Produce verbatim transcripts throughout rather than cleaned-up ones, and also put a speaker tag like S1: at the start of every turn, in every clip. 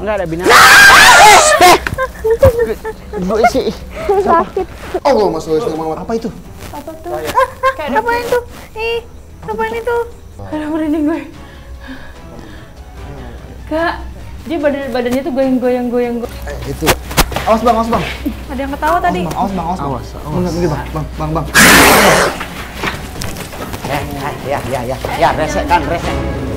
S1: Enggak ada binatang. Bu isi.
S2: Sakit.
S3: Allah Mas Louis Muhammad.
S1: Apa itu?
S2: Apa tuh? Apa itu? Ih, apa itu? Aduh, merinding gue. Kak, dia badan badannya tuh goyang-goyang goyang.
S3: Eh, itu. Awas bang, awas bang.
S2: Ada yang ketawa tadi.
S3: Awas bang, awas bang. Awas, awas. Bang, bang, bang, bang, bang.
S1: Ya, ya, ya, ya, ya, resek kan, resek.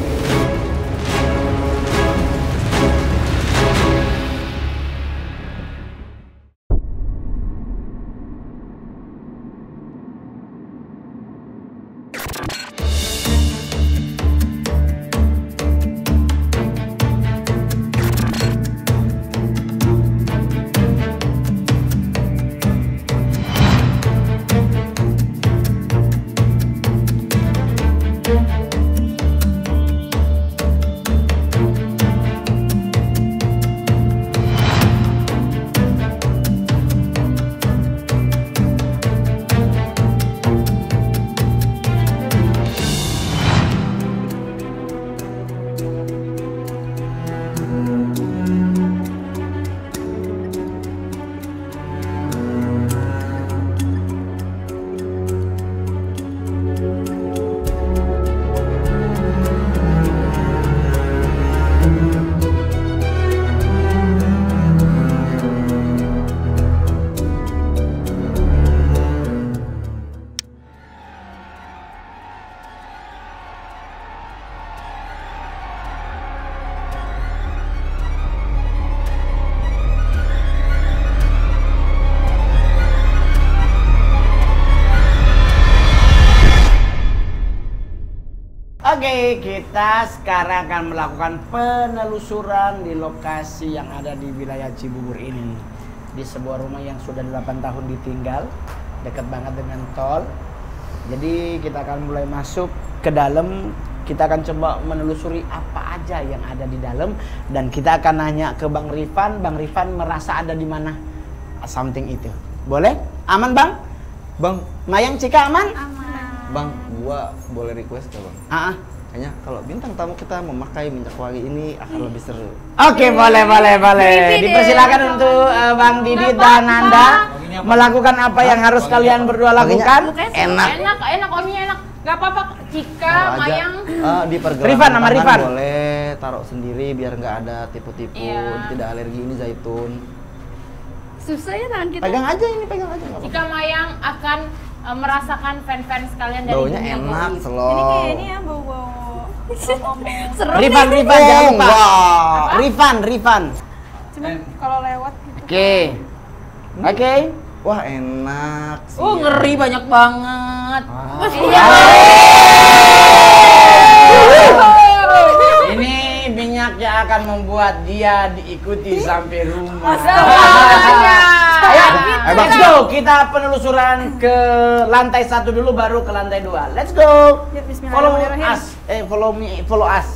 S1: Oke, kita sekarang akan melakukan penelusuran di lokasi yang ada di wilayah Cibubur ini. Di sebuah rumah yang sudah delapan tahun ditinggal, dekat banget dengan tol. Jadi kita akan mulai masuk ke dalam, kita akan coba menelusuri apa aja yang ada di dalam. Dan kita akan nanya ke Bang Rifan, Bang Rifan merasa ada di mana something itu. Boleh? Aman Bang?
S3: Bang,
S1: Mayang Cika aman?
S2: Aman.
S3: bang, gua boleh request gak bang?
S1: Ah,
S3: Kayaknya kalau bintang tamu kita memakai minyak wangi ini akan lebih seru.
S1: Oke, boleh, boleh, boleh. Dipersilakan untuk uh, Bang Didi dan Nanda melakukan apa yang harus kalian berdua lakukan.
S2: Enak. Enak, enak, omnya enak. Gak apa-apa, Cika, Mayang.
S3: Uh, di pergelangan
S1: Rifan sama
S3: tangan
S1: Rifan.
S3: boleh taruh sendiri biar nggak ada tipu-tipu,
S2: Iya.
S3: tidak alergi ini zaitun.
S2: Susah ya tangan kita.
S3: Pegang aja ini, pegang aja. nggak
S2: Cika,
S3: apa-apa.
S2: Mayang akan uh, merasakan fans-fans kalian dari
S3: Baunya
S2: dunia
S3: enak,
S2: gaib.
S3: slow.
S4: Ini kayak ini ya bau-bau
S2: Seru
S1: Rifan,
S2: nih.
S1: Rifan, jangan lupa.
S3: Wah.
S1: Rifan, Rifan.
S4: Cuma kalau lewat gitu.
S1: Oke. Oke.
S3: Wah enak sih.
S2: Uh, ngeri banyak banget.
S3: Ah.
S2: Iya.
S1: Ini minyak yang akan membuat dia diikuti sampai rumah.
S2: Astaga.
S1: Ayo,
S3: Eh, Bang.
S1: let's go. Kita penelusuran ke lantai satu dulu, baru ke lantai dua. Let's go.
S4: Ya,
S1: Follow
S4: bismillahirrahmanirrahim.
S1: us. Eh, follow me, follow us.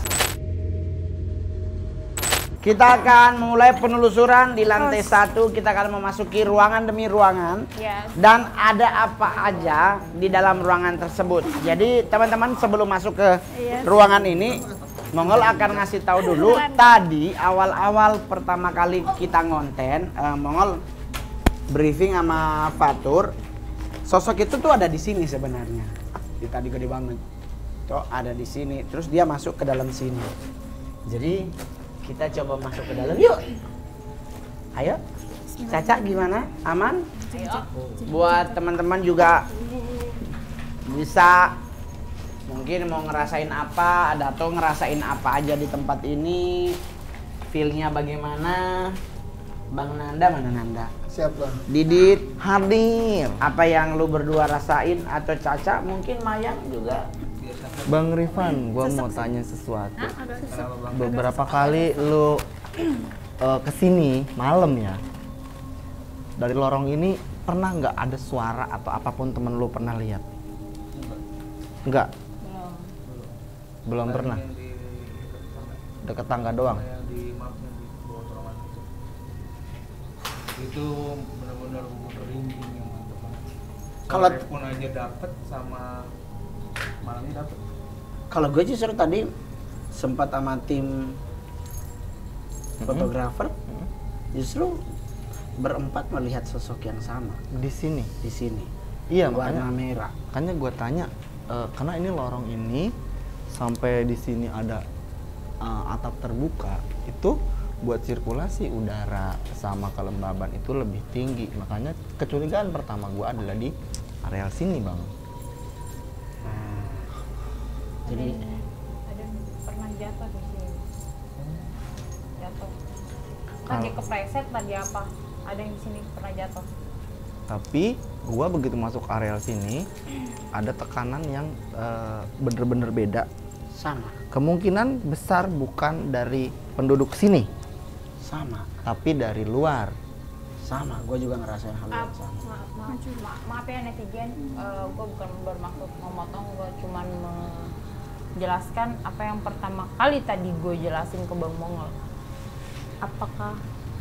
S1: Kita akan memulai penelusuran di lantai satu. Kita akan memasuki ruangan demi ruangan.
S2: Yes.
S1: Dan ada apa aja di dalam ruangan tersebut. Jadi teman-teman sebelum masuk ke
S4: Yes.
S1: ruangan ini, Mongol akan ngasih tahu dulu. Tadi awal-awal pertama kali kita ngonten, eh, Mongol briefing sama Fatur. Sosok itu tuh ada di sini sebenarnya. Di tadi gede banget. Tuh ada di sini. Terus dia masuk ke dalam sini. Jadi kita coba masuk ke dalam yuk. Ayo. Caca gimana? Aman?
S2: Ayo.
S1: Buat teman-teman juga bisa mungkin mau ngerasain apa, ada tuh ngerasain apa aja di tempat ini, feel-nya bagaimana. Bang Nanda mana Nanda?
S3: Siap bang.
S1: Didit,
S3: Hadir.
S1: apa yang lu berdua rasain atau Caca mungkin Mayang juga.
S3: Bang Rifan, gua mau tanya sesuatu. Beberapa kali lu uh, kesini malam ya, dari lorong ini pernah nggak ada suara atau apapun temen lu pernah lihat? Enggak.
S2: Belum.
S3: Belum pernah. Deket tangga doang.
S5: Itu benar-benar merinding yang mantap banget.
S1: Kalau
S5: Pun aja dapet sama malamnya dapet.
S1: kalau gue justru tadi sempat sama tim fotografer, justru berempat melihat sosok yang sama
S3: Di sini.
S1: di sini.
S3: Iya,
S1: Warna
S3: makanya
S1: merah.
S3: makanya gue tanya eh, karena ini lorong ini sampai di sini ada eh, atap terbuka, itu buat sirkulasi udara sama kelembaban itu lebih tinggi. Makanya kecurigaan pertama gue adalah di areal sini, Bang.
S1: Jadi
S2: Ada yang pernah jatuh di sini. Jatuh. Tadi
S3: Kalau-
S2: kepreset tadi apa? Ada yang di sini pernah jatuh.
S3: Tapi gua begitu masuk areal sini ada tekanan yang eh, bener-bener beda.
S1: sama,
S3: Kemungkinan besar bukan dari penduduk sini,
S1: sama,
S3: tapi dari luar.
S1: sama. Gue juga ngerasain hal yang
S2: Maaf,
S1: sama.
S2: maaf, maaf, ma- maaf ya netizen, gue bukan bermaksud memotong, gue cuman menjelaskan apa yang pertama kali tadi gue jelasin ke Bang Mongol. Apakah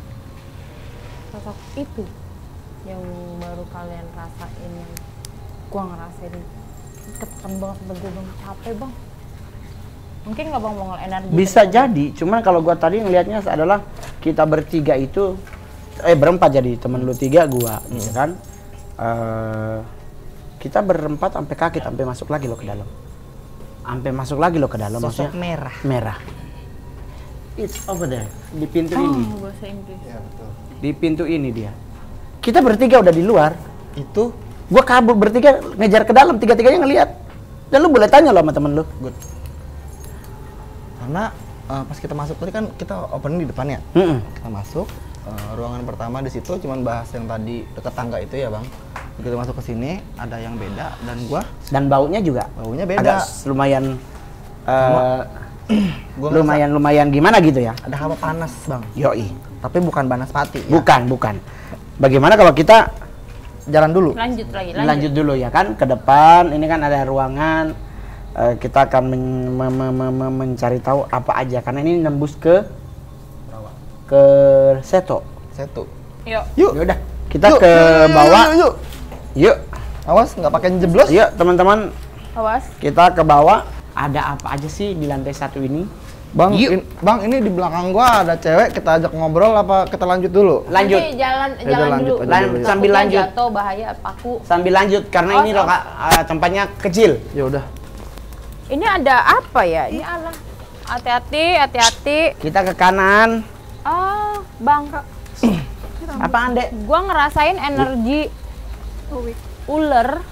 S2: sosok itu yang baru kalian rasain, yang gue ngerasain ketekan banget sampai gue bang capek bang. Mungkin nggak Bang Mongol energi?
S1: Bisa
S2: tersebut?
S1: jadi, cuman kalau gua tadi ngelihatnya adalah kita bertiga itu, eh berempat jadi temen lu tiga gua, gitu kan? Eh, kita berempat sampai kaget, sampai masuk lagi lo ke dalam, sampai masuk lagi lo ke dalam,
S3: Sosok
S1: maksudnya
S3: merah.
S1: merah. It's over there, di pintu ini,
S2: Oh, bahasa Inggris.
S5: Iya betul.
S1: di pintu ini dia. Kita bertiga udah di luar,
S3: Itu
S1: gua kabur bertiga ngejar ke dalam, tiga-tiganya ngelihat. Dan lu boleh tanya lo sama temen lu.
S3: good. Karena eh, pas kita masuk tadi kan kita opening di depan ya.
S1: Mm-mm.
S3: Kita masuk eh, ruangan pertama di situ cuman bahas yang tadi dekat tangga itu ya, Bang. Begitu masuk ke sini ada yang beda dan gua
S1: Dan baunya juga
S3: baunya beda.
S1: agak lumayan eh,
S3: Gua
S1: lumayan lumayan gimana gitu ya.
S3: ada hawa panas, Bang.
S1: Yoi.
S3: Tapi bukan banaspati ya.
S1: Bukan, bukan. Bagaimana kalau kita
S3: Jalan dulu.
S2: Lanjut lagi, lanjut.
S1: lanjut dulu ya kan ke depan, ini kan ada ruangan, eh, kita akan men- me- me- me- me- mencari tahu apa aja karena ini nembus ke ke Seto.
S3: Satu.
S2: Yuk.
S3: Yuk.
S1: Ya udah, kita
S3: Yuk,
S1: ke
S3: yuk, yuk, yuk,
S1: bawah.
S3: Yuk, yuk.
S1: Yuk.
S3: Awas nggak pakai jeblos.
S1: Yuk, teman-teman,
S2: Awas.
S1: kita ke bawah. Ada apa aja sih di lantai satu ini?
S3: Bang,
S1: Yuk.
S3: in- Bang, ini di belakang gua ada cewek, kita ajak ngobrol apa kita lanjut dulu?
S1: Lanjut.
S2: Nanti jalan
S3: Ya udah,
S2: jalan
S3: lanjut
S2: dulu.
S3: aja
S1: Lan-
S3: dulu ya.
S1: sambil
S2: Takutnya
S1: lanjut.
S2: Jatuh bahaya paku.
S1: Sambil lanjut karena
S2: Oh,
S1: ini
S2: oh.
S1: loka, eh, tempatnya kecil.
S3: Ya udah.
S2: Ini ada apa ya? Ini Allah. Hati-hati, hati-hati.
S1: Kita ke kanan.
S2: Ah, Bang.
S1: Apaan, Dek?
S2: Gua ngerasain energi ular.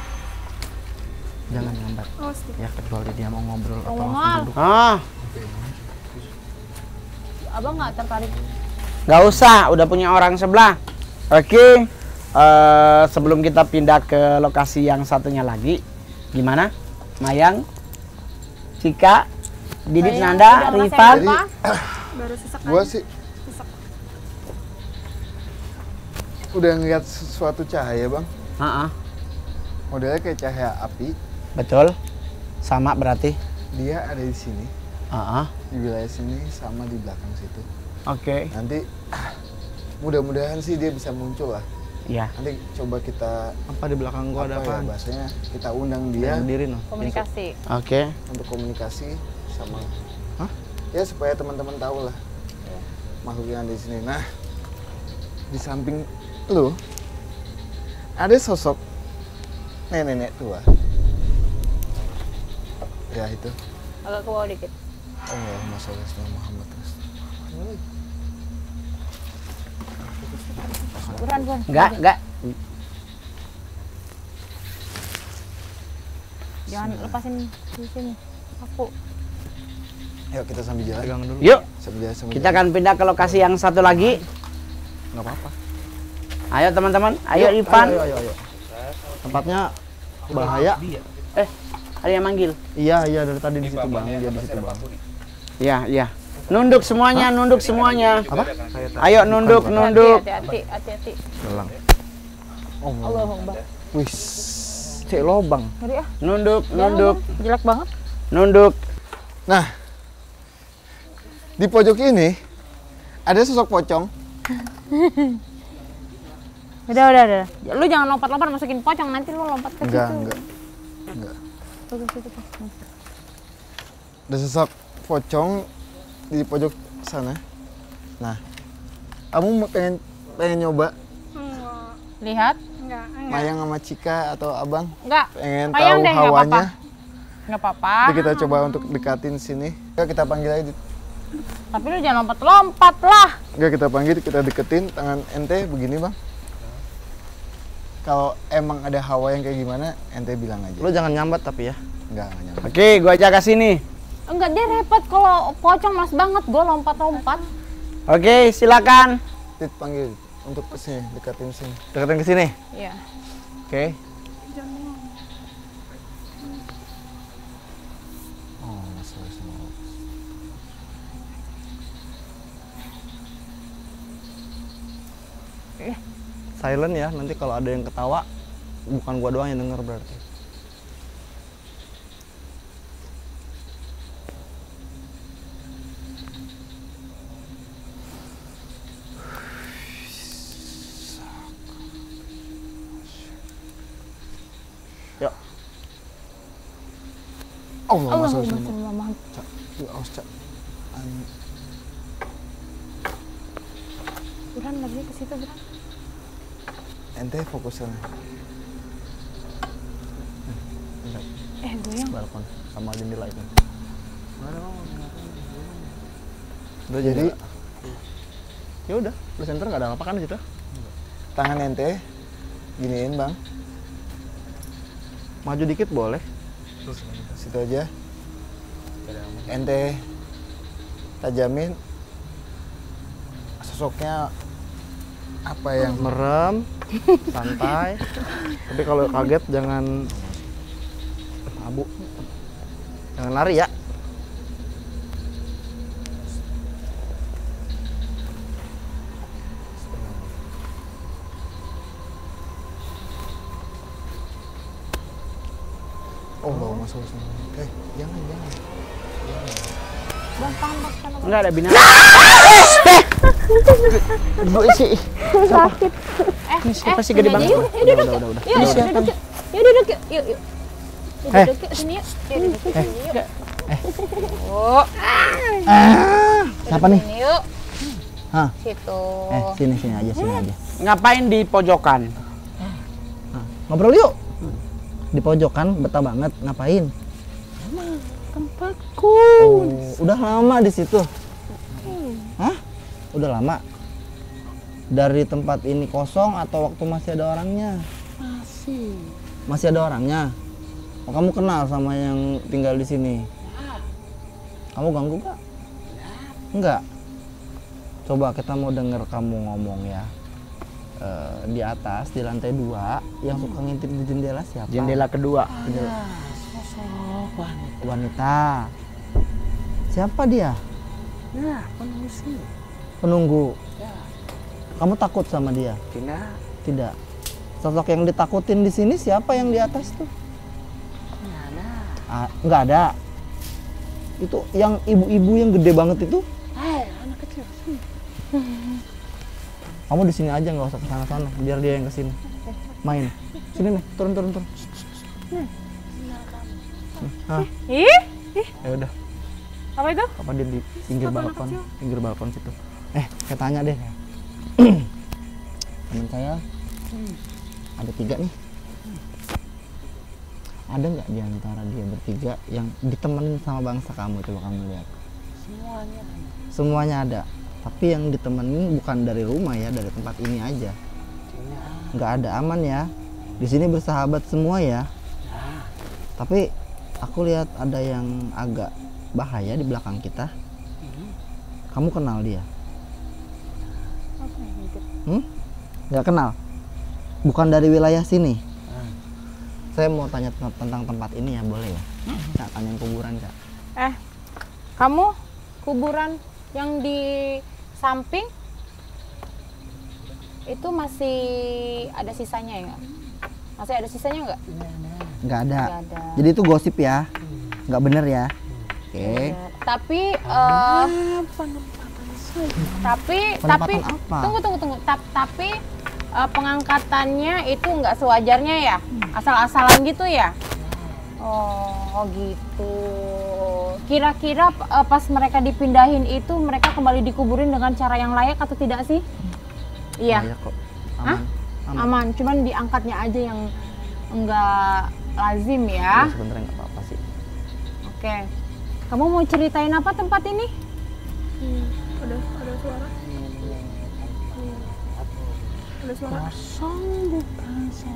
S3: Jangan lambat. Ya kecuali dia mau ngobrol atau
S2: Ngomong.
S3: langsung duduk.
S1: Ah,
S2: Abang nggak tertarik?
S1: nggak usah, udah punya orang sebelah. Oke, eh, sebelum kita pindah ke lokasi yang satunya lagi, gimana? Mayang, Cika, Didit,
S2: Mayang,
S1: Nanda,
S2: udah ngerasain
S1: Rifan.
S2: apa?
S4: Baru sesak
S5: Gua
S4: aja.
S5: sih udah ngeliat sesuatu cahaya, Bang.
S1: Ah, ah,
S5: Modelnya kayak cahaya api.
S1: betul, sama berarti.
S5: Dia ada di sini,
S1: Ah, ah,
S5: di wilayah sini sama di belakang situ.
S1: oke,
S5: Nanti ah, mudah-mudahan sih dia bisa muncul lah.
S1: ya.
S5: Nanti coba kita
S3: Apa di belakang gua ada
S5: apa ya
S3: apa?
S5: bahasanya, kita undang dia
S3: Berdiri no.
S2: Komunikasi.
S1: Oke,
S5: untuk komunikasi sama
S3: Hah?
S5: ya supaya teman-teman tahu lah makhluk yang ada di sini. Nah, di samping lu ada sosok nenek-nenek tua. Ya itu.
S2: Agak ke bawah dikit.
S5: Allahumma sholli ala Muhammad.
S2: Buruan, buruan.
S1: enggak, enggak.
S2: Jangan lepasin di sini. Aku.
S5: Yuk kita sambil jalan.
S3: Pegang dulu.
S1: Yuk,
S5: Sambil jalan sambil
S1: kita akan pindah ke lokasi yang satu lagi.
S3: Nggak apa-apa.
S1: Ayo teman-teman, ayo
S3: Yuk,
S1: Ivan.
S3: Ayo, ayo, ayo. Tempatnya bahaya.
S1: Eh, ada yang manggil.
S3: Iya, iya dari tadi di situ, Bang. Dia di situ, Bang.
S1: Ya, ya. Nunduk semuanya, nunduk semuanya.
S3: Apa?
S1: Ayo nunduk, nunduk.
S2: Hati-hati, hati-hati.
S3: Gelang.
S2: Allah Akbar.
S3: Wih, cek lobang.
S2: Ngeri ah.
S1: Nunduk,
S2: Jangan,
S1: nunduk,
S2: Bang. Jelek banget.
S1: nunduk.
S5: Nah, di pojok ini ada sosok pocong.
S2: Udah, udah, udah. Lu jangan lompat-lompat masukin pocong, nanti lu lompat ke
S5: Enggak,
S2: situ.
S5: enggak. Enggak.
S2: Tuh, ke situ, tuh.
S5: Ada sosok pocong di pojok sana. Nah, kamu mau pengen pengen nyoba
S4: Enggak.
S2: Lihat?
S4: Enggak, enggak.
S5: Mayang sama Cika atau Abang?
S2: Enggak.
S5: Pengen
S2: Mayang
S5: tahu
S2: deh, nggak
S5: hawanya?
S2: Nggak apa-apa.
S5: Nanti kita coba untuk dekatin sini. Enggak, kita panggil aja.
S2: Tapi lu jangan lompat-lompat lah.
S5: Enggak, kita panggil, kita deketin tangan ente begini, Bang. Kalau emang ada hawa yang kayak gimana, ente bilang aja.
S3: Lo jangan nyambat tapi ya.
S5: Enggak, enggak nyampe.
S1: Oke, gua ajak ke sini.
S2: Enggak, dia repot kalau pocong mas banget. Gue lompat-lompat.
S1: Oke, silakan.
S5: Tit panggil untuk kesini, dekatin sini.
S3: Deketin ke sini.
S2: Iya.
S1: Oke.
S5: Oh, masalah semua.
S3: Silent ya, nanti kalau ada yang ketawa bukan gua doang yang denger berarti. Yuk.
S5: Allah,
S2: Allah,
S5: masalah semua.
S2: Allahumma
S5: Cak, yuk, awas, Cak. An-
S2: Buran lagi ke situ, Buran.
S5: Ente fokus sana.
S2: Eh, goyang.
S3: Balkon sama jendela itu.
S5: Udah jadi
S3: Ya udah, lu center nggak ada apa kan di situ?
S5: tangan ente giniin, Bang.
S3: Maju dikit boleh.
S5: Situ aja. Ente tajamin sosoknya apa yang
S3: Merem, santai. Tapi kalau kaget jangan abu. Jangan lari ya.
S5: Oh, bawa masuk ke sana. Eh, jangan, jangan.
S2: Bang, paham, Bang, sana, Bang.
S1: Enggak ada binatang. Bu isi.
S2: Sakit. Eh,
S1: Ini siapa
S2: eh,
S1: sih gede
S2: sini aja,
S1: banget?
S2: Yuk, yuk duduk.
S3: Udah, udah, udah.
S2: Yuk, yuk, duduk yuk. Yuk, duduk yuk. Yuk, yuk. Yuk,
S1: Eh.
S2: duduk yuk, sini yuk. Yuk, duduk yuk, sini yuk. Oh,
S3: Siapa nih?
S2: sini yuk.
S3: Hah?
S2: Situ.
S3: Eh, sini sini aja, sini aja.
S1: Ngapain di pojokan?
S3: Ngobrol yuk. Di pojokan betah banget, ngapain?
S1: Tempatku.
S3: Oh, udah lama di situ. Hah? Udah lama. Dari tempat ini kosong atau waktu masih ada orangnya?
S1: Masih.
S3: Masih ada orangnya. Oh, kamu kenal sama yang tinggal di sini? Kamu ganggu gak? Enggak. Coba kita mau denger kamu ngomong ya. Eh, di atas di lantai dua yang suka ngintip di jendela siapa?
S1: Jendela kedua.
S3: Jendela.
S1: Sosok wanita.
S3: Wanita. Siapa dia?
S1: Nah, penunggu sini.
S3: Penunggu.
S1: Ya.
S3: Kamu takut sama dia?
S1: Tidak.
S3: Tidak. Sosok yang ditakutin di sini siapa yang di atas tuh?
S1: Nggak ada.
S3: Ah, nggak ada. Itu yang ibu-ibu yang gede banget itu?
S1: Hai, anak kecil. Sini.
S3: Kamu di sini aja, nggak usah ke sana-sana, biar dia yang ke sini. Main. Sini nih, turun turun turun. Hah,
S4: Ih,
S3: ya udah.
S4: apa itu?
S3: Apa dia di pinggir
S4: Sepatu anak
S3: balkon,
S4: kecil.
S3: pinggir balkon situ. Eh, saya tanya deh. Temen saya ada tiga nih. Ada nggak di antara dia bertiga yang ditemenin sama bangsa kamu? Coba kamu lihat.
S1: Semuanya.
S3: Semuanya ada. Tapi yang ditemenin bukan dari rumah ya, dari tempat ini aja. Nggak ada, aman ya. Di sini bersahabat semua ya. Tapi aku lihat ada yang agak bahaya di belakang kita. Kamu kenal dia? Hmm? Nggak kenal? Bukan dari wilayah sini? Saya mau tanya ten- tentang tempat ini ya, boleh ya? Nggak, tanyain kuburan, Kak.
S2: Eh, kamu kuburan yang di samping itu masih ada sisanya ya nggak? Masih ada sisanya nggak?
S3: Nggak ada.
S2: Nggak ada.
S3: Jadi itu gosip ya? Nggak bener ya? Oke.
S2: Ya, tapi eh tapi tapi
S3: Penempatan apa?
S2: tunggu tunggu tunggu Ta- tapi eh, pengangkatannya itu nggak sewajarnya ya, asal-asalan gitu ya? Oh, oh gitu. Kira-kira uh, pas mereka dipindahin itu mereka kembali dikuburin dengan cara yang layak atau tidak sih? Iya.
S3: Layak kok.
S2: Hah?
S3: Aman. Aman.
S2: Aman. Cuman diangkatnya aja yang enggak lazim ya.
S3: Ya, sebenarnya nggak apa-apa sih.
S2: Oke. Kamu mau ceritain apa tempat ini?
S4: Hmm, ada ada suara. Ada suara.
S2: Kosong bukan so.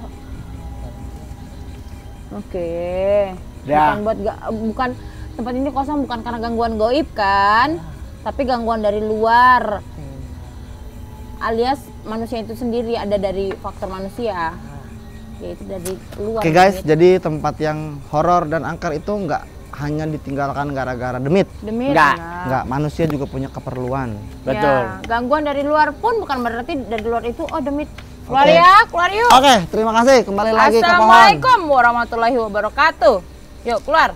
S2: Oke.
S1: Ya.
S2: Bukan buat ga, bukan tempat ini kosong bukan karena gangguan goib kan? Tapi gangguan dari luar. Alias manusia itu sendiri ada dari faktor manusia. Yaitu dari luar.
S3: Oke guys,
S2: Demit.
S3: jadi tempat yang horor dan angker itu nggak hanya ditinggalkan gara-gara demit.
S2: Demit
S1: Enggak.
S3: Nggak, manusia juga punya keperluan.
S1: Betul.
S2: Ya, gangguan dari luar pun bukan berarti dari luar itu oh demit. Keluar
S3: Oke.
S2: ya, keluar yuk.
S3: Oke, terima kasih. Kembali lagi ke pohon.
S2: Assalamualaikum warahmatullahi wabarakatuh. Yuk keluar.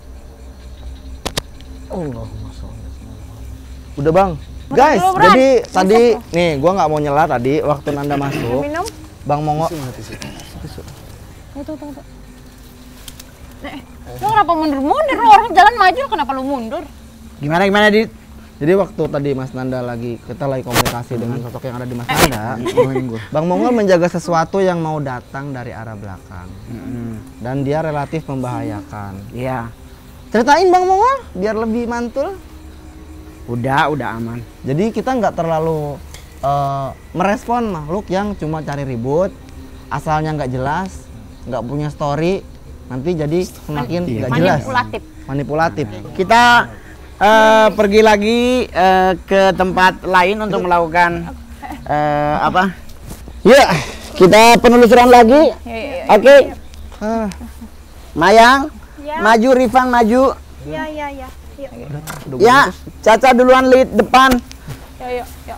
S3: Allahumma sholli. Udah bang.
S2: Makan
S3: Guys,
S2: dulu, Bran.
S3: jadi tadi
S2: Masuk.
S3: nih gua nggak mau nyela tadi waktu Nanda masuk.
S2: Minum.
S3: Bang Mongo.
S2: Itu tuh. tuh. Eh, lu kenapa mundur-mundur? Lu orang jalan maju, kenapa lu mundur?
S1: Gimana gimana Dit?
S3: Jadi waktu tadi Mas Nanda lagi kita lagi komunikasi dengan sosok yang ada di Mas Nanda, Bang Mongol menjaga sesuatu yang mau datang dari arah belakang dan dia relatif membahayakan.
S1: Iya.
S3: Ceritain Bang Mongol biar lebih mantul.
S1: Udah, udah aman.
S3: Jadi kita nggak terlalu eh, merespon makhluk yang cuma cari ribut, asalnya nggak jelas, nggak punya story, nanti jadi semakin nggak jelas.
S2: Manipulatif.
S3: Manipulatif.
S1: Kita eh, pergi lagi eh, ke tempat lain untuk melakukan eh, apa? Ya, kita penelusuran lagi. Oke.
S3: Ah,
S1: Mayang,
S4: Ya.
S1: maju, Rifan maju.
S4: Iya, iya, iya. Yuk.
S3: udah
S1: Ya,
S3: bagus.
S1: Caca duluan lead depan.
S2: Yuk, yuk, yuk.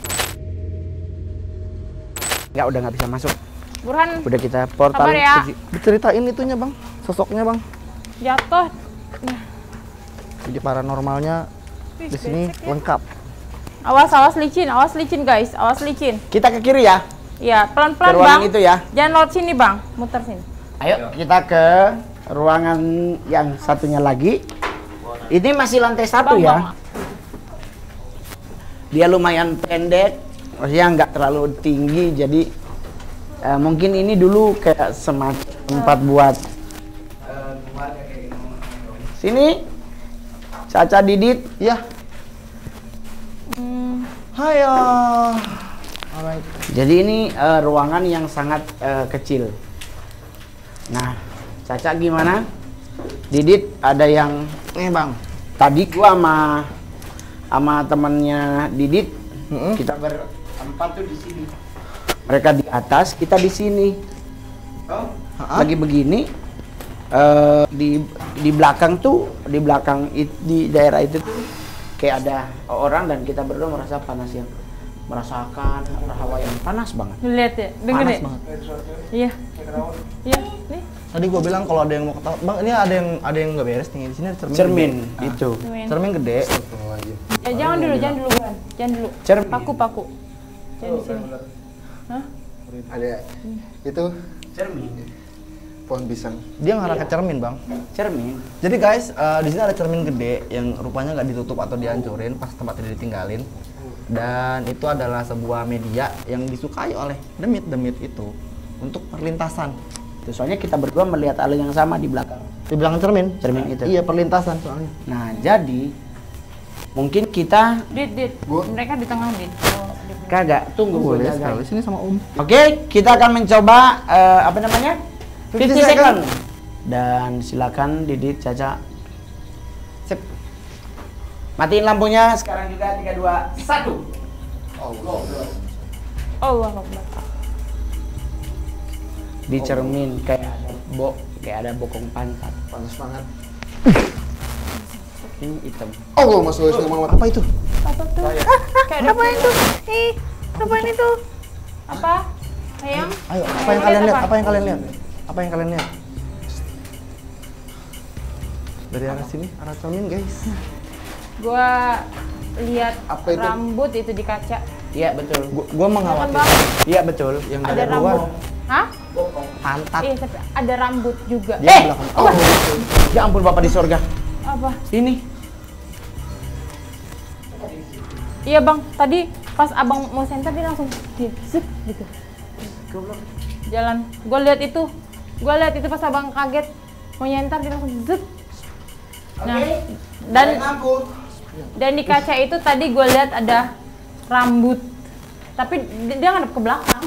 S1: Nggak, udah nggak bisa masuk.
S2: Burhan
S1: Udah kita portal.
S2: Sabar ya.
S1: pergi.
S3: Diceritain itunya Bang, sosoknya Bang.
S2: jatuh.
S3: Jadi paranormalnya
S4: Wih,
S3: di sini
S4: becek ya.
S3: lengkap.
S2: Awas, awas licin, awas licin guys, awas licin.
S1: Kita ke kiri ya.
S2: Iya,
S1: Ke
S2: pelan-pelan
S1: ruangan
S2: bang.
S1: itu ya.
S2: Jangan lewat sini bang, muter sini.
S1: Ayo kita ke ruangan yang satunya lagi. Ini masih lantai satu
S2: Bang,
S1: ya.
S2: bang.
S1: Dia lumayan pendek, maksudnya nggak terlalu tinggi, jadi eh, mungkin ini dulu kayak semacam tempat buat eh, keluarga kayak gitu. Sini, Caca Didit.
S3: Ya.
S2: Hmm,
S3: Hayo. Alright.
S1: Jadi ini eh, ruangan yang sangat eh, kecil. Nah, Caca gimana? Didit ada yang
S3: Nih Bang.
S1: tadi gua sama sama temennya Didit,
S3: Mm-mm.
S1: kita berempat tuh di sini. Mereka di atas, kita di sini. Oh,
S3: Ha-ha.
S1: lagi begini. eh, di di belakang tuh, di belakang it- di daerah itu tuh kayak ada orang dan kita berdua merasa panas yang merasakan hawa yang panas banget.
S2: lihat ya, denger
S1: Panas
S2: deh.
S1: banget.
S2: Iya, iya, nih.
S3: Tadi gua bilang kalau ada yang mau ketawa, Bang, ini ada yang ada yang nggak beres nih di sini ada cermin.
S1: Cermin
S3: gede.
S1: itu.
S2: Cermin.
S3: Cermin gede.
S2: Ya, jangan dulu, jangan dulu, Bang. Jangan dulu.
S1: Cermin.
S2: Paku, paku. Jangan di sini. Hah?
S5: Ada itu
S1: Cermin.
S5: pohon pisang.
S3: Dia ngarah ke cermin, Bang.
S1: Cermin.
S3: Jadi guys, eh, di sini ada cermin gede yang rupanya nggak ditutup atau dihancurin pas tempatnya ditinggalin. Dan itu adalah sebuah media yang disukai oleh demit-demit itu untuk perlintasan.
S1: Itu soalnya kita berdua melihat hal yang sama di belakang.
S3: Di belakang cermin.
S1: Cermin itu.
S3: Iya, perlintasan soalnya.
S1: Nah, jadi mungkin kita
S2: Dit, dit. Mereka di tengah, dit. Oh, dit.
S1: kagak tunggu gua
S3: Boleh
S1: jaga.
S3: sekali sini sama Om.
S1: Oke, kita akan mencoba eh, apa namanya?
S2: fifty
S1: fifty second.
S2: second.
S1: Dan silakan Didit, Caca. Sip. Matiin lampunya sekarang juga tiga dua satu.
S2: Allah Akbar.
S1: Di cermin kayak ada bo kayak ada bokong pantat.
S5: Panas banget.
S1: Ini hitam.
S5: Allah masuk Islam Muhammad.
S3: Apa itu?
S2: Apa tuh? Kayak ada
S4: Apa itu? Ih, apa itu?
S2: apa? Ayam?
S3: Ayo, apa yang kalian lihat? Apa yang kalian lihat? Apa yang kalian lihat? Dari arah sini, arah cermin, guys.
S2: Gua lihat
S5: Apa itu?
S2: rambut itu di kaca.
S1: Iya, betul.
S3: Gua, gua mengkhawatir
S2: Bang.
S1: Iya, betul.
S3: yang
S2: Ada
S3: dari luar
S2: rambut. Hah?
S3: pantat.
S2: Iya, tapi ada rambut juga.
S3: Dia
S1: Eh,
S3: di belakang.
S1: oh, ya ampun Bapak di sorga.
S2: Apa?
S1: Ini
S2: Iya bang, tadi pas abang mau senter dia langsung dia zip gitu. Jalan, gue lihat itu, gue lihat itu pas abang kaget mau nyentar dia langsung zip. Nah, dan dan di kaca itu tadi gue lihat ada rambut, tapi dia ngadep ke belakang.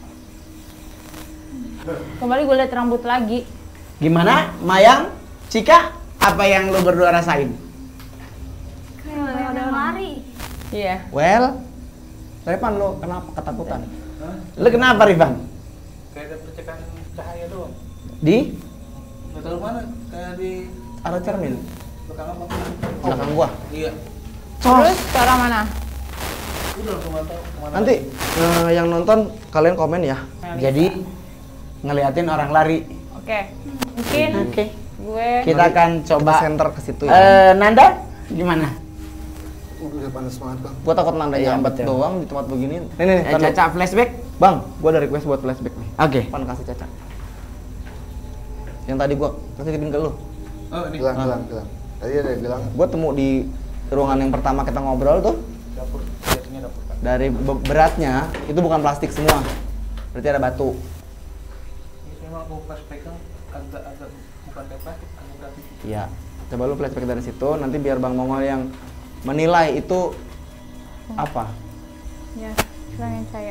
S2: Kembali gue lihat rambut lagi.
S1: Gimana, Mayang, Cika, apa yang lo berdua rasain?
S4: Kayak ada lari.
S2: Iya.
S1: Well, Rifan lo kenapa ketakutan? Lo kenapa Rifan?
S6: Kayak ada percikan cahaya doang.
S1: Di
S6: Nggak tahu mana, kayak di
S1: arah cermin,
S6: belakang apa?
S1: belakang gua.
S6: Iya.
S2: Terus ke arah mana?
S6: Udah langsung nggak tahu kemana.
S3: Nanti eh, yang nonton kalian komen ya.
S1: Jadi ngeliatin orang lari.
S2: Oke, mungkin
S1: Oke.
S2: gue
S1: Kita akan coba.
S3: Kita center ke situ ya.
S1: Eh, Nanda, gimana?
S5: Udah, udah panas banget bang.
S3: Gua takut nanda
S1: Iya,
S3: nyambet
S1: betul.
S3: doang di tempat begini. Nih nih,
S1: Eh,
S3: tar dulu.
S1: Caca flashback.
S3: Bang, gua ada request buat flashback nih.
S1: Oke.
S3: Pan kasih Caca. Yang tadi gua kasih ke lu.
S6: Oh, ini
S5: Bilang, bilang, bilang. Tadi ada yang bilang.
S3: Gua temu di ruangan yang pertama kita ngobrol tuh.
S6: dapur. Biasanya dapur kan.
S3: Dari be- beratnya itu bukan plastik semua. Berarti ada batu.
S6: Ini memang aku flashback kan agak-agak bukan kayak plastik, agak gratis.
S3: Iya. Coba lu flashback dari situ, nanti biar Bang Mongol yang menilai itu apa.
S2: ya bilangin saya.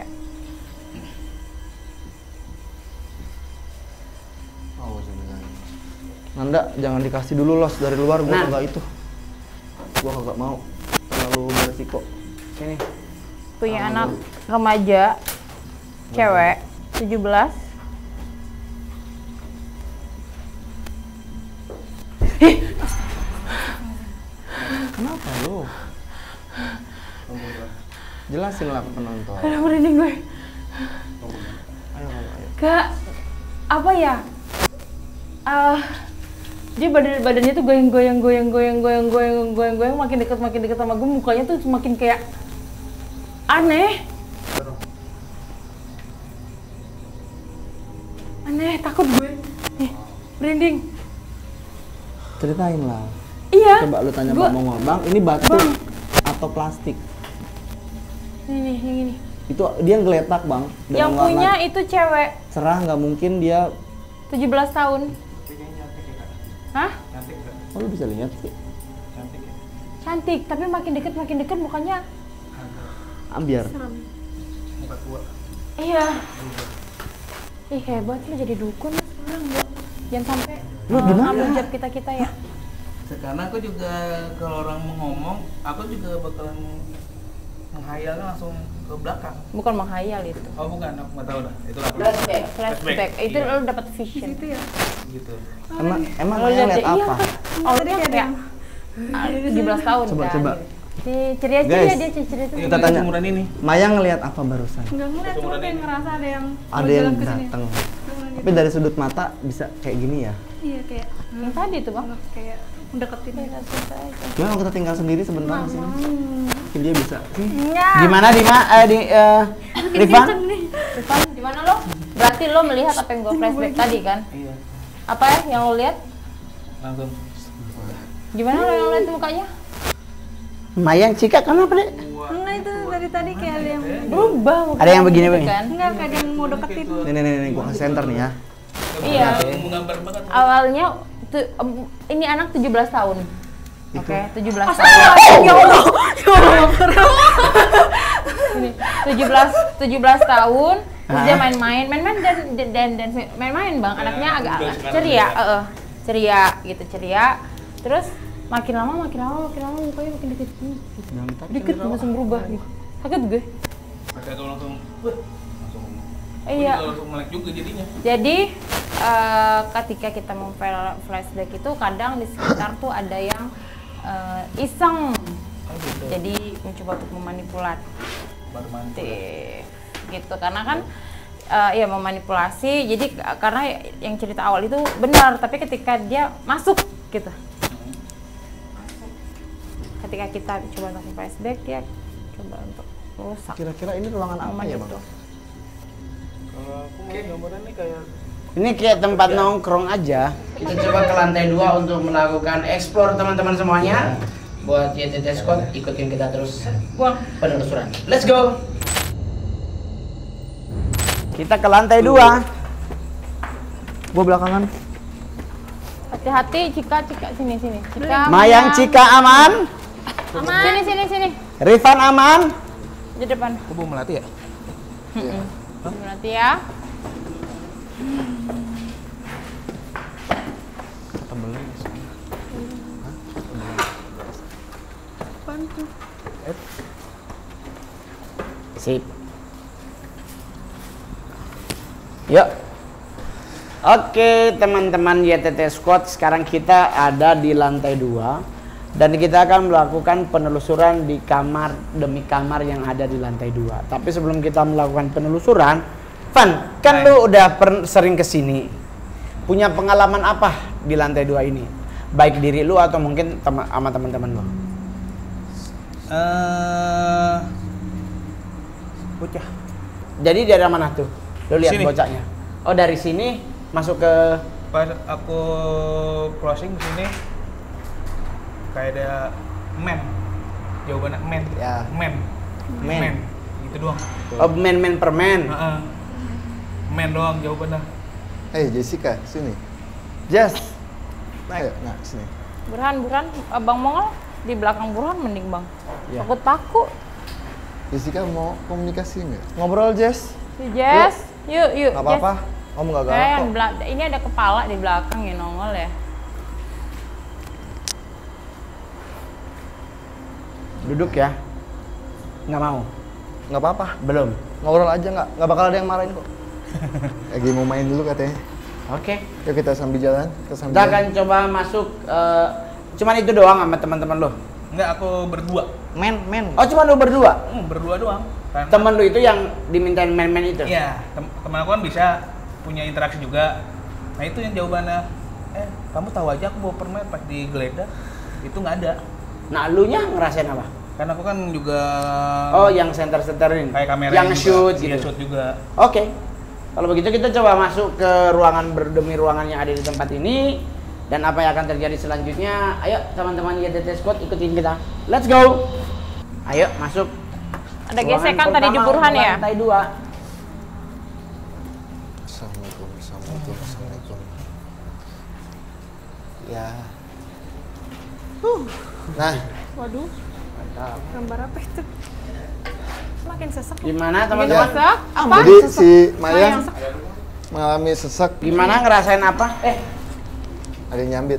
S5: Oh, saya bilang.
S3: Nanda jangan dikasih dulu los dari luar, gua
S1: Nah.
S3: kagak itu. Gua kagak mau. Terlalu beresiko.
S1: Sini.
S2: Punya anak remaja, cewek, tujuh belas.
S3: Kenapa lu? Jelasin lah ke penonton.
S2: Aduh merinding gue.
S3: Ayo, ayo, ayo.
S2: Kak, apa ya? Ah, dia badan badannya tuh goyang goyang goyang goyang goyang goyang goyang goyang makin dekat makin dekat sama gue, mukanya tuh semakin kayak aneh. Aneh, takut gue. Nih, merinding.
S3: Ceritain lah.
S2: Iya.
S3: Coba lu tanya
S2: Gua-
S3: Bang Mongol, Bang, ini batu
S2: Bang.
S3: atau plastik?
S2: Ini nih, yang ini.
S3: Itu dia ngeletak, Bang. dengan
S2: Yang
S3: warna
S2: punya itu cewek,
S3: cerah, nggak mungkin dia.
S2: tujuh belas tahun.
S6: Tapi kayaknya cantik ya kak.
S2: Hah?
S6: Cantik kak.
S3: Oh, lu bisa lihat sih.
S6: Cantik ya.
S2: Cantik, tapi makin deket makin deket mukanya.
S3: Ambiar.
S6: Muka tua.
S2: Iya. Ih hebat lu jadi dukun lu sekarang Bu. Jangan sampai
S3: Lu
S2: uh,
S3: gimana?
S2: ngambil job kita kita ya.
S6: Sekarang aku juga kalau orang mau ngomong, aku juga bakalan menghayalnya langsung ke belakang.
S2: Bukan menghayal itu.
S6: Oh bukan, aku nggak tahu dah. Itulah.
S1: Flashback.
S2: Flashback. Itu
S6: Iya.
S2: lu dapat vision.
S4: Gitu ya.
S6: Gitu.
S3: Emang emang
S2: Lu
S3: Maya
S2: lihat
S3: lihat
S2: deh, iya.
S3: apa?
S2: Oh,
S4: Tadi
S2: dia
S4: ada
S2: kayak
S4: yang
S2: ah, tujuh belas tahun
S3: Coba,
S2: kan.
S3: coba.
S2: Si ceria ceria
S3: Guys.
S2: dia ceria ceria tuh.
S3: Kita tanya.
S6: Umuran ini.
S3: Maya ngelihat apa barusan?
S4: nggak ngeliat, cuma
S6: Umuran
S4: kayak
S6: ini.
S4: ngerasa ada yang mau
S3: Ada yang
S4: jalan ke sini.
S3: datang.
S4: Jalan gitu.
S3: Tapi dari sudut mata bisa kayak gini ya.
S4: Iya kayak
S2: Yang tadi tuh, Bang.
S4: kayak mendeketin
S2: Iya, susah aja.
S3: Gimana kalau kita tinggal sendiri sebentar di sini? Mungkin dia bisa.
S2: Enggak.
S1: Gimana Dima? Eh, di eh, Rifan?
S2: Rifan, gimana lo? Berarti lo melihat apa yang gue flashback tadi kan?
S6: Iya.
S2: Apa ya yang lo lihat?
S6: Langsung.
S2: Gimana lo yang lihat mukanya?
S1: Mayang, Cika, kenapa deh?
S4: enggak itu dari tadi kayak ada yang
S2: Berubah mukanya.
S1: Ada yang begini,
S2: gitu
S1: begini?
S2: kan?
S4: enggak kayak ada yang mau deketin.
S3: Nih nih nih, nih gua kasih center nih ya.
S2: Iya.
S6: Menggambar banget.
S2: Awalnya tuh, em, ini anak tujuh belas tahun. Oke, tujuh belas tahun.
S4: Ya Allah.
S2: Ini, tujuh belas tujuh belas tahun. Terus dia
S1: Ah.
S2: main-main, main-main dan dan dan, dan main-main Bang. Anaknya agak agak ceria, heeh. Ceria gitu, ceria. Terus makin lama makin lama makin lama mukanya makin deket. Hmm,
S3: Jangan tarik.
S2: Deket langsung berubah nih. Kaget gue.
S6: Pakai kalau langsung, wah, langsung.
S2: Iya.
S6: Aku juga langsung melek juga jadinya.
S2: Jadi eh, ketika kita mau flash- flashback itu kadang di sekitar tuh ada yang eh, iseng.
S6: Oh gitu.
S2: Jadi mencoba untuk memanipulasi
S6: Baru mandi.
S2: gitu karena kan eh, ya memanipulasi. Jadi k- karena yang cerita awal itu benar, tapi ketika dia masuk gitu. Masuk. Ketika kita coba untuk flashback dia coba untuk merusak.
S3: Kira-kira ini ruangan apa
S2: momen
S3: ya,
S2: itu.
S3: Bang?
S6: Kalau aku mau gambaran nih kayak
S1: Ini kayak tempat nongkrong aja. Kita coba ke lantai dua untuk melakukan explore teman-teman semuanya. buat Y T T Squad ikutin kita terus penelusuran. Let's go. Kita ke lantai dua.
S3: Gua belakangan.
S2: Hati-hati, Cika, Cika sini sini. Cika.
S1: Mayang Cika aman.
S2: Aman. Sini sini sini.
S1: Rifan aman.
S2: Di depan.
S6: Aku belum melatih ya?
S2: Berarti ya.
S1: Sip. Yuk. Oke teman-teman Y T T Squad, sekarang kita ada di lantai dua dan kita akan melakukan penelusuran di kamar demi kamar yang ada di lantai dua. Tapi sebelum kita melakukan penelusuran, Van, kan lu udah per- sering kesini, punya pengalaman apa di lantai dua ini? Baik diri lu atau mungkin tem- sama teman-teman lu?
S6: Eh, bocah.
S1: Jadi dari mana tuh? Lu lihat
S6: Sini.
S1: bocahnya? Oh dari sini masuk ke
S6: Pas aku closing di sini kayak ada men. Jawabannya men.
S1: Ya.
S6: Men.
S1: Men.
S6: Itu doang.
S1: oh, men-men permen.
S6: Heeh. Men doang jawabannya.
S5: Hei Jessica, sini.
S1: Just.
S5: Ayo, nah sini.
S2: Burhan, Burhan, Abang Mongol di belakang Burhan mending Bang.
S1: Ya.
S2: Takut takut.
S5: Jessica mau komunikasi nggak?
S3: Ngobrol, Jess.
S2: Si Jess, yuk yuk.
S3: Gak apa-apa. Om gak galak
S2: Kayak
S3: kok.
S2: yang bela- ini ada kepala di belakang ya nongol ya.
S1: Duduk ya. Nggak mau.
S3: Nggak apa-apa.
S1: Belum.
S3: Ngobrol aja nggak. Nggak bakal ada yang marahin kok.
S5: Lagi mau main dulu katanya.
S1: Oke.
S5: Yuk kita sambil jalan. Kita sambil
S1: Kita
S5: jalan.
S1: akan coba masuk. eh, cuman itu doang sama teman-teman lo.
S6: Enggak, aku berdua.
S3: Men, men.
S1: Oh cuma lo berdua.
S6: Hmm, berdua doang. Karena-
S1: Temen lu itu yang dimintain men-men itu.
S6: Iya, tem- teman aku kan bisa punya interaksi juga. Nah itu yang jawabannya, eh kamu tahu aja aku bawa permen pas digeledah itu nggak ada.
S1: Nah lu nya ngerasain apa?
S6: Karena aku kan juga
S1: Oh yang center-centerin.
S6: kayak kamera
S1: Yang
S6: juga.
S1: shoot
S6: Iya,
S1: gitu.
S6: shoot juga.
S1: Oke. Kalau begitu kita coba masuk ke ruangan berdemi ruangan yang ada di tempat ini. Dan apa yang akan terjadi selanjutnya? Ayo teman-teman Y T T Squad ikutin kita. Let's go. Ayo masuk.
S2: Ada
S1: Ruangan
S2: gesekan tadi di
S1: pertama,
S2: Burhan ya.
S1: Lantai dua.
S5: Assalamualaikum, assalamualaikum, assalamualaikum. Ya. Nah,
S4: Waduh, gambar apa itu? Makin sesek.
S1: Gimana teman-teman?
S2: Sesek? Apa?
S5: jadi si Maya mengalami sesak,
S1: Gimana ngerasain apa? Eh,
S5: ada yang nyambit.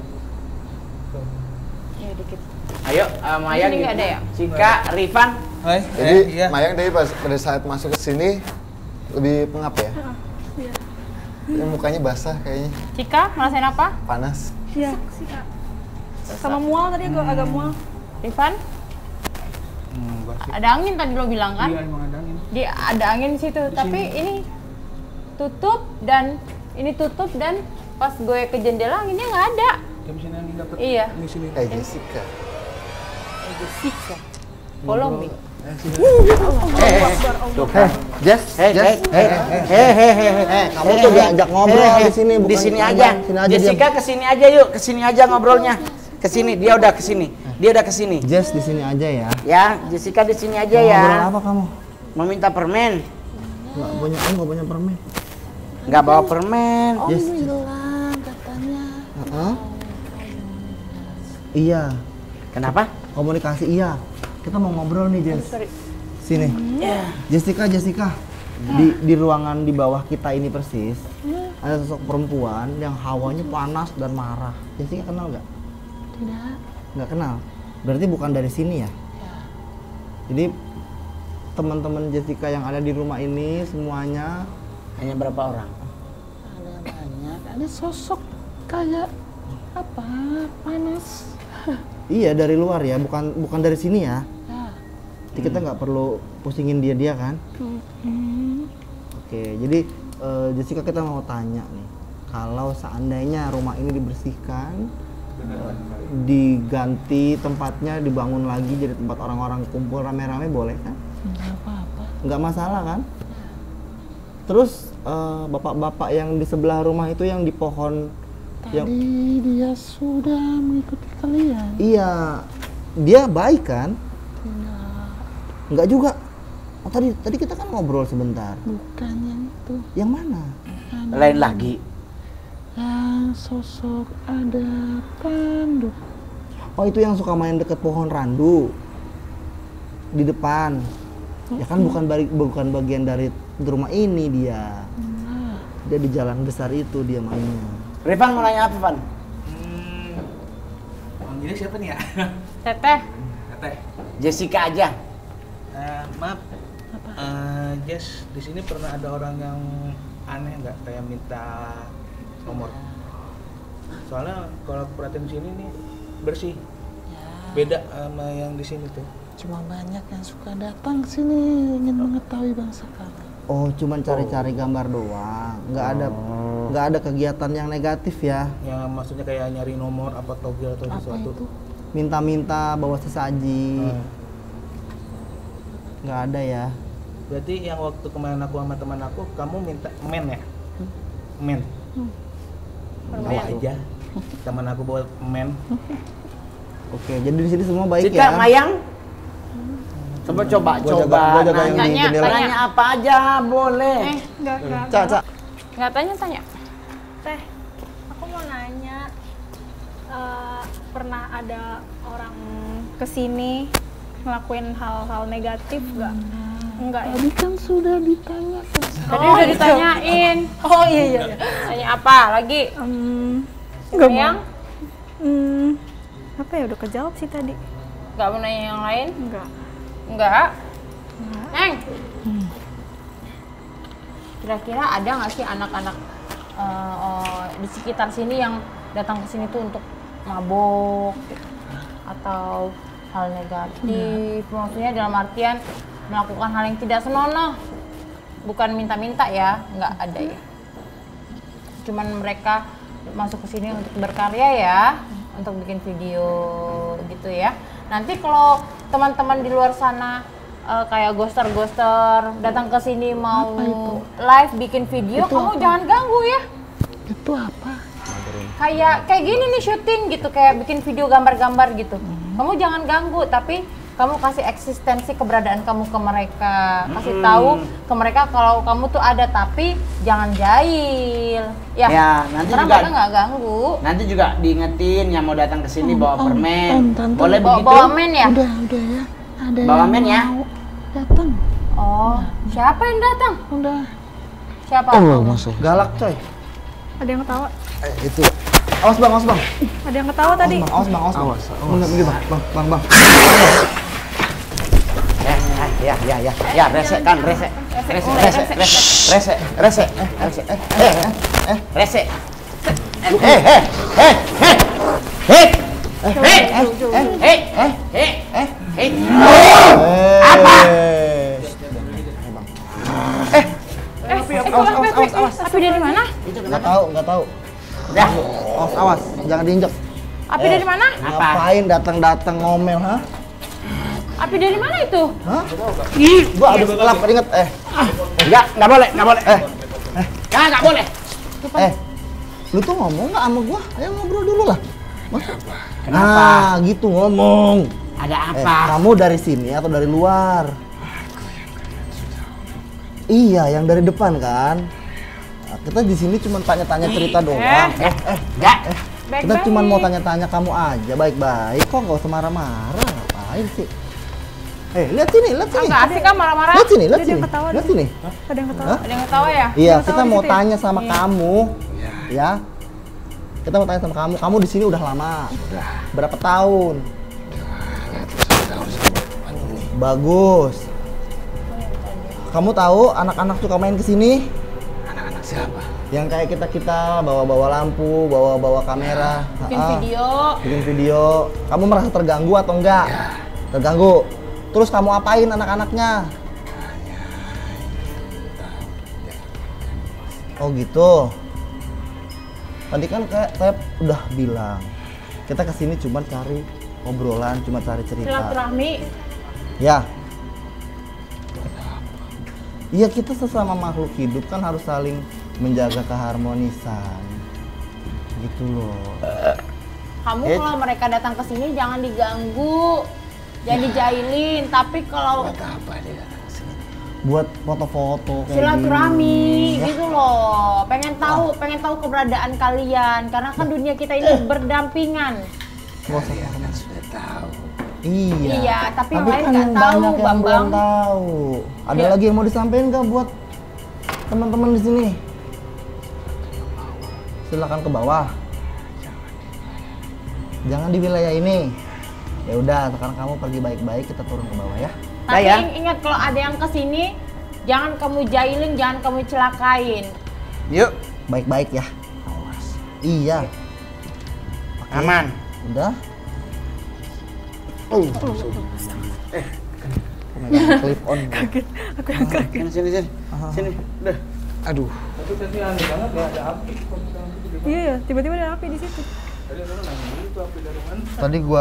S2: Ya dikit.
S1: ayo uh, Maya
S2: Di sini nggak
S1: gitu.
S2: ada ya?
S1: Cika, Rifan.
S6: Hai,
S5: Jadi
S6: eh, iya.
S5: Mayang tadi pas pada saat masuk ke sini lebih pengap ya.
S4: Iya.
S5: Ini mukanya basah kayaknya,
S2: Cika, ngerasain apa?
S5: panas.
S4: Iya. Sama mual tadi agak agak mual.
S2: Rifan,
S6: Hmm, gua sih.
S2: ada angin tadi lo bilang kan?
S6: Iya, emang ada angin.
S2: Di ada angin di situ, tapi ini tutup dan ini tutup dan pas gue ke jendela anginnya nggak ada.
S6: Jam sini angin dapet.
S2: Iya.
S6: Ini sini.
S5: Kayak Jessica.
S2: Eh, Jessica. Follow me.
S1: Tuh kan.
S3: Jess,
S1: Hei,
S3: Jess.
S1: hei, hei, hei, hei, hei, hei,
S3: kamu tuh diajak ngobrol di sini,
S1: Di
S3: bukan
S1: sini
S3: di
S1: aja.
S3: sini aja,
S1: Jessica ke sini aja yuk, ke sini aja ngobrolnya. Ke sini, dia udah ke sini. Dia udah ke sini.
S3: Jess di sini aja ya.
S1: Ya, Jessica di sini aja
S3: Mau
S1: ya.
S3: ngobrol apa kamu?
S1: Meminta permen.
S3: Nggak punya, om nggak punya permen.
S1: Nggak bawa permen.
S3: Jess. Heeh. Iya.
S1: Kenapa?
S3: Komunikasi iya. Kita mau ngobrol nih, Jess.
S2: Sorry.
S3: Sini. Jessica, Jessica. Di di ruangan di bawah kita ini persis ada sosok perempuan yang hawanya panas dan marah. Jessica kenal nggak?
S4: Tidak.
S3: Nggak kenal. Berarti bukan dari sini ya? Jadi teman-teman Jessica yang ada di rumah ini semuanya
S1: Hanya berapa orang?
S4: Ada banyak. Ada sosok kayak apa? Panas.
S3: iya dari luar ya, bukan bukan dari sini ya.
S4: Ya.
S3: Jadi kita nggak perlu pusingin dia dia kan?
S4: Hmm.
S3: Oke, jadi eh, Jessica kita mau tanya nih, kalau seandainya rumah ini dibersihkan, eh, diganti tempatnya, dibangun lagi jadi tempat orang-orang kumpul rame-rame, boleh kan?
S4: Nggak apa-apa.
S3: Nggak masalah kan? Terus eh, bapak-bapak yang di sebelah rumah itu yang di pohon, yang
S4: Tadi dia sudah mengikuti kalian.
S3: iya, dia baik kan?
S5: Tidak.
S3: Enggak juga. Oh tadi tadi kita kan ngobrol sebentar.
S5: Bukan yang itu.
S3: Yang mana?
S1: Lain lagi.
S5: Yang sosok ada Pandu.
S3: Oh itu yang suka main deket pohon randu di depan. Ya kan bukan bagi, bukan bagian dari rumah ini dia.
S5: Nah,
S3: Dia di jalan besar itu dia mainnya.
S1: Rifan mau nanya apa, Van?
S6: Hmm, manggilnya siapa nih ya?
S2: Teteh.
S6: Teteh.
S1: Jessica aja.
S6: Eh, maaf. Eh, Jess, di sini pernah ada orang yang aneh nggak kayak minta nomor? Soalnya kalau aku perhatiin di sini nih bersih. Beda sama yang di sini tuh.
S5: cuma banyak yang suka datang ke sini ingin mengetahui bangsa kami.
S3: Oh cuman cari-cari gambar doang. Nggak ada nggak ada kegiatan yang negatif ya.
S6: Yang maksudnya kayak nyari nomor apa togel atau
S5: Apa
S6: sesuatu.
S5: itu?
S3: Minta-minta bawa sesaji.
S6: Hmm.
S3: Nggak ada ya.
S6: Berarti yang waktu kemarin aku sama teman aku, kamu minta men ya? Men. Bawa aja. Teman aku bawa men.
S3: Oke, jadi di sini semua baik
S1: Cika,
S3: ya.
S1: Mayang? Coba coba
S3: Gua
S1: coba.
S3: jaga- gua jaga yang di
S2: Tanya,
S3: jendela.
S2: tanya.
S1: Nanya apa aja boleh.
S2: Eh,
S4: Enggak, enggak.
S3: Cak, cak.
S2: nggak tanya-tanya.
S4: Teh, aku mau nanya, eh, pernah ada orang kesini ngelakuin hal-hal negatif nggak? Enggak ya?
S5: Tadi kan sudah ditanyakan.
S2: Tadi udah ditanyain.
S4: Oh iya iya. iya.
S2: Tanya apa lagi?
S4: Hmm, enggak mau.
S2: Yang
S4: Hmm, apa ya udah kejawab sih tadi?
S2: nggak mau nanya yang lain?
S4: Enggak.
S2: Enggak. Neng. Kira-kira ada nggak sih anak-anak eh, eh, di sekitar sini yang datang ke sini tuh untuk mabok atau hal negatif? Maksudnya dalam artian melakukan hal yang tidak senonoh. Bukan minta-minta ya, nggak ada ya. Cuman mereka masuk ke sini untuk berkarya ya, untuk bikin video gitu ya. Nanti kalau teman-teman di luar sana eh, kayak ghoster-ghoster datang ke sini mau live bikin video, kamu jangan ganggu ya.
S5: Itu apa?
S2: Kayak kayak gini nih syuting gitu, kayak bikin video gambar-gambar gitu. Kamu jangan ganggu, tapi kamu kasih eksistensi keberadaan kamu ke mereka, kasih tahu ke mereka kalau kamu tuh ada, tapi jangan jahil. Ya,
S1: Ya, nanti
S2: karena
S1: juga-
S2: mereka nggak ganggu.
S1: Nanti juga diingetin yang mau datang ke sini bawa
S5: Om,
S1: permen.
S5: om, tante.
S1: Boleh
S2: Bawa,
S1: begitu?
S2: bawa men ya?
S5: Udah, udah ya. Ada
S1: Bawa
S5: yang
S1: men ya?
S5: mau datang.
S2: Oh, siapa yang datang?
S5: Udah.
S2: Siapa?
S5: Oh, masuk.
S3: Galak coy.
S4: Ada yang ketawa?
S3: Eh, itu. Awas bang, awas bang.
S4: Ada yang ketawa tadi?
S3: Bang, awas bang, awas bang.
S5: Awas, awas.
S3: Minggir, minggir bang, bang, bang, bang.
S1: Ya, ya, ya, ya, ya, resek kan, resek, resek, resek, resek, resek, resek, eh, resek, eh, eh, eh, resek. Eh, eh, eh, eh, eh, eh, eh, eh, eh, eh, eh,
S3: Apa?
S2: Eh, awas, awas, awas, awas. Api dari mana?
S3: Nggak tahu, nggak tahu.
S1: Udah,
S3: Awas, awas, jangan diinjek.
S2: Api dari mana?
S1: apa?
S3: Ngapain datang-datang ngomel, ha?
S2: Api dari mana itu?
S3: Hah? Ih, gua habis kelap keringet. Eh,
S1: Enggak, enggak boleh, enggak boleh.
S3: eh,
S1: Enggak, enggak boleh.
S3: eh. Lu tuh ngomong nggak sama gua? Ayo ngobrol dulu lah. Mas?
S1: Kenapa?
S3: Nah, gitu ngomong.
S1: Ada
S3: Eh,
S1: apa?
S3: kamu dari sini atau dari luar? Iya, yang dari depan kan. Nah, kita di sini cuma tanya-tanya cerita doang.
S1: Eh, eh, enggak.
S3: Kita cuma mau tanya-tanya kamu aja baik-baik. Kok nggak usah marah-marah? Ngapain sih? Eh, lihat sini, lihat sini.
S2: Enggak asik kan marah-marah?
S3: Lihat sini, lihat
S4: Ada
S3: sini.
S4: yang ketawa
S3: Lihat
S4: nih.
S3: sini.
S4: Ada yang ketawa?
S3: Hah?
S2: Ada yang ketawa ya?
S3: Iya,
S4: Yang
S3: kita
S4: ketawa di
S3: mau
S4: situ ya?
S3: tanya sama
S2: Iya.
S3: kamu. Ya. Kita mau tanya sama kamu. Kamu di sini udah lama. Berapa tahun? Bagus. Kamu tahu anak-anak suka main ke sini?
S5: Anak-anak siapa?
S3: Yang kayak kita-kita bawa-bawa lampu, bawa-bawa kamera.
S2: Bikin
S3: Ah,
S2: video.
S3: bikin video. Kamu merasa terganggu atau enggak? Terganggu. Terus kamu apain anak-anaknya? Oh gitu. Tadi kan kayak saya udah bilang, kita kesini cuma cari obrolan, cuma cari cerita.
S2: Silaturahmi.
S3: Ya. Iya, kita sesama makhluk hidup kan harus saling menjaga keharmonisan. Gitu loh.
S2: Kamu
S1: Eh.
S2: kalau mereka datang ke sini jangan diganggu, jangan dijailin. Tapi kalau
S5: Buat apa dia datang ke sini?
S3: Buat foto-foto kayak
S2: silaturahmi
S3: gini.
S2: gitu loh. Pengen tahu, pengen tahu keberadaan kalian. Karena kan dunia kita ini berdampingan.
S3: Gak usah
S5: Ya kan sudah tahu.
S3: Iya.
S2: Iya, tapi yang
S3: Tapi
S2: lain
S3: kan
S2: nggak tahu,
S3: banyak yang
S2: Bambang.
S3: belum tahu. Ada
S2: Ya.
S3: lagi yang mau disampaikan nggak buat teman-teman di sini? Silakan ke bawah. Jangan di wilayah ini. Ya udah, sekarang kamu pergi baik-baik, kita turun ke bawah ya.
S2: Tapi
S1: ya.
S2: ing- ingat kalau ada yang kesini, jangan kamu jailin, jangan kamu celakain.
S1: Yuk,
S3: Baik-baik ya.
S5: Awas.
S3: Iya.
S1: aman.
S3: Udah.
S5: Oh,
S3: Megang clip on.
S1: Sini, sini, sini. Sini, udah.
S5: aduh.
S6: Tapi tadi aneh banget ya ada api. Kok bisa api di depan?
S4: Iya ya, tiba-tiba ada api di situ.
S6: Tadi orang nanya itu api dari mana?
S3: Tadi gua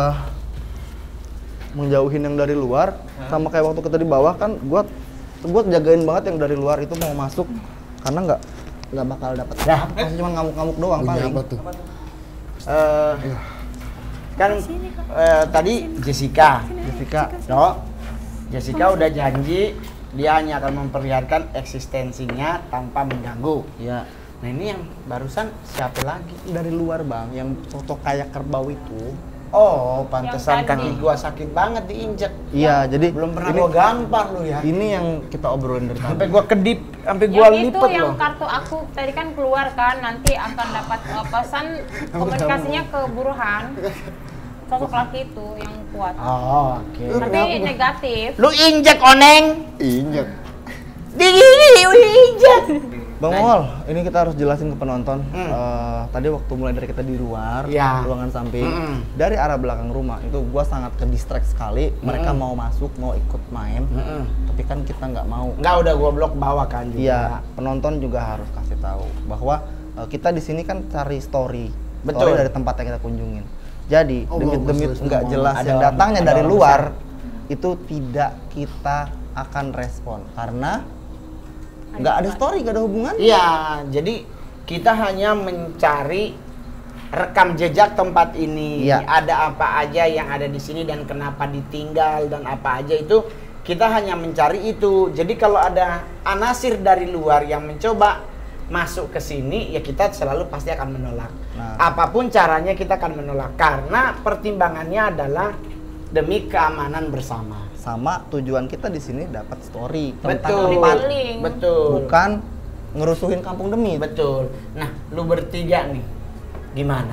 S3: menjauhin yang dari luar, sama kayak waktu kita di bawah kan, gua gua jagain banget yang dari luar itu mau masuk karena nggak nggak bakal dapat.
S1: Dah.
S3: Pasti cuma ngamuk-ngamuk doang
S5: Bunyi
S3: paling.
S5: apa tuh?
S1: Eh, kan eh, tadi Jessica,
S3: Jessica,
S1: no, Jessica udah janji dia hanya akan memperlihatkan eksistensinya tanpa mengganggu.
S3: ya
S1: Nah ini yang barusan siapa lagi?
S3: dari luar bang, yang foto kayak kerbau itu.
S1: Oh, pantesan
S2: Yang
S1: kaki
S2: tadi.
S1: gua sakit banget diinjek.
S3: Iya, jadi
S1: Belum pernah
S3: ini,
S1: gua gampar lu ya.
S3: ini yang kita obrolin dari
S1: Sampai
S3: tadi.
S1: gua kedip, sampai gua
S2: Yang itu
S1: lipet
S2: yang
S1: loh.
S2: kartu aku tadi kan keluar kan, nanti akan dapat uh, pesan komunikasinya ke Burhan. Sosok laki itu yang kuat.
S1: Oh, oke.
S2: Tapi negatif.
S1: Lu injek oneng.
S5: Injek.
S1: Di gini lu injek.
S3: Bang Mol, ini kita harus jelasin ke penonton.
S1: Hmm.
S3: Eh, tadi waktu mulai dari kita di luar,
S1: Ya.
S3: ruangan samping,
S1: Mm-mm.
S3: dari arah belakang rumah itu gua sangat ke distract sekali. Mereka
S1: Mm-mm.
S3: mau masuk, mau ikut main,
S1: Mm-mm.
S3: tapi kan kita nggak mau.
S1: Enggak, udah gua blok bawah kan juga.
S3: Iya, penonton juga harus kasih tahu bahwa eh, kita di sini kan cari story,
S1: Betul.
S3: story dari tempat yang kita kunjungin. Jadi
S5: Oh,
S3: demit-demit
S5: bagus,
S3: nggak
S5: bagus.
S3: jelas
S1: Ada
S3: yang
S1: orang-
S3: datangnya
S1: ada
S3: dari
S1: orang
S3: luar itu tidak kita akan respon karena nggak ada story, nggak ada hubungan.
S1: Iya, jadi kita hanya mencari rekam jejak tempat ini.
S3: Iya.
S1: Ada apa aja yang ada di sini dan kenapa ditinggal dan apa aja itu kita hanya mencari itu. Jadi kalau ada anasir dari luar yang mencoba masuk ke sini, ya kita selalu pasti akan menolak.
S3: Nah.
S1: Apapun caranya kita akan menolak karena pertimbangannya adalah demi keamanan bersama.
S3: Sama tujuan kita di sini dapat story tentang
S1: Betul.
S3: tempat,
S2: Healing.
S1: Betul.
S3: bukan ngerusuhin kampung Demit.
S1: Betul. Nah, lu bertiga nih, gimana?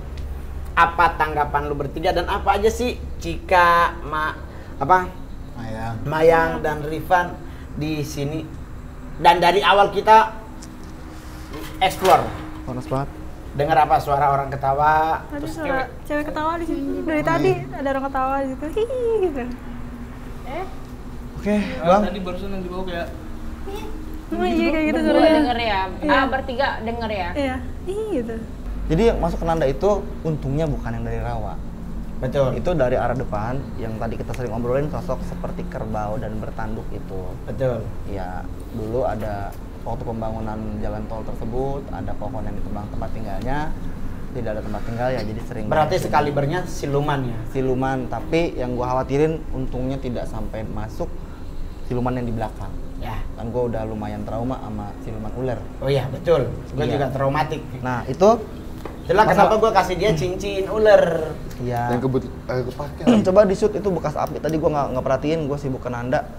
S1: Apa tanggapan lu bertiga dan apa aja sih Cika, Ma, apa,
S5: Mayang.
S1: Mayang dan Rifan di sini? Dan dari awal kita explore,
S3: Panas banget.
S1: dengar apa suara orang ketawa,
S4: Tadi
S1: terus
S4: suara cewek ketawa di situ. Dari tadi ada orang ketawa di situ. Hihi gitu.
S2: Eh,
S3: Oke,
S6: Ah,
S3: Bang.
S6: tadi barusan yang di bawah kayak
S4: Oh iya kayak gitu
S2: berdua
S4: suaranya.
S2: denger ya.
S4: Iya.
S2: Ah, bertiga denger ya.
S4: Iya. Ih gitu.
S3: Jadi yang masuk ke Nanda itu untungnya bukan yang dari rawa.
S1: betul,
S3: Itu dari arah depan yang tadi kita sering obrolin, sosok seperti kerbau dan bertanduk itu.
S1: betul.
S3: Ya, dulu ada waktu pembangunan jalan tol tersebut, ada pohon yang ditebang tempat tinggalnya, tidak ada tempat tinggal ya, jadi sering
S1: Berarti
S3: banget
S1: sekalibernya siluman ya.
S3: siluman. Tapi yang gua khawatirin untungnya tidak sampai masuk siluman yang di belakang.
S1: Ya.
S3: Kan gua udah lumayan trauma sama siluman ular.
S1: Oh iya, betul. Gue
S3: Iya.
S1: juga traumatik.
S3: Nah, itu
S1: Itulah
S3: Masa-
S1: kenapa gue kasih dia cincin ular.
S3: ya
S5: Yang kebut eh, kepake.
S3: coba di shoot itu bekas api. Tadi gua nggak nggak perhatiin, gua sibuk ke Nanda.